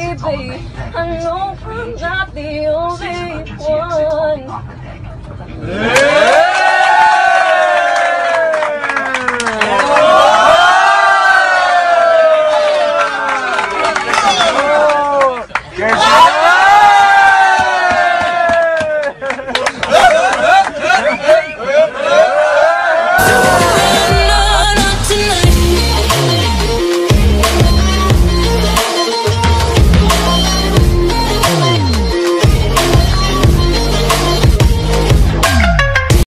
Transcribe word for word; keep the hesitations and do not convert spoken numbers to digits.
baby. I know I'm not the only one. Yeah.